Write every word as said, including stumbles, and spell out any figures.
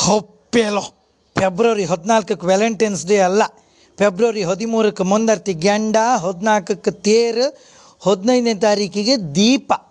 ಹೊಪ್ಪೆಲೋ February ಹದಿನಾಲ್ಕಕ್ಕೆ Valentine's Day ಅಲ್ಲ, February ಹದಿಮೂರಕ್ಕೆ ಮುಂದರ್ತಿ ಗಂಡ, ಹದಿನಾಲ್ಕಕ್ಕೆ ತೇರು, ಹದಿನೈದನೇ ತಾರೀಕಿಗೆ ದೀಪ.